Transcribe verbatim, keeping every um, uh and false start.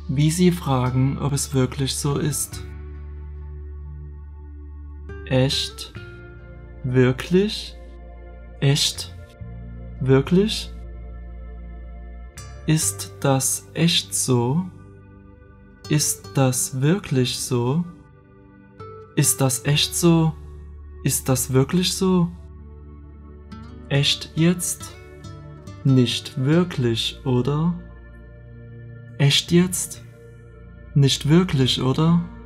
wie sie fragen, ob es wirklich so ist. Echt? Wirklich? Echt? Wirklich? Ist das echt so? Ist das wirklich so? Ist das echt so? Ist das wirklich so? Echt jetzt? Nicht wirklich, oder? Echt jetzt? Nicht wirklich, oder?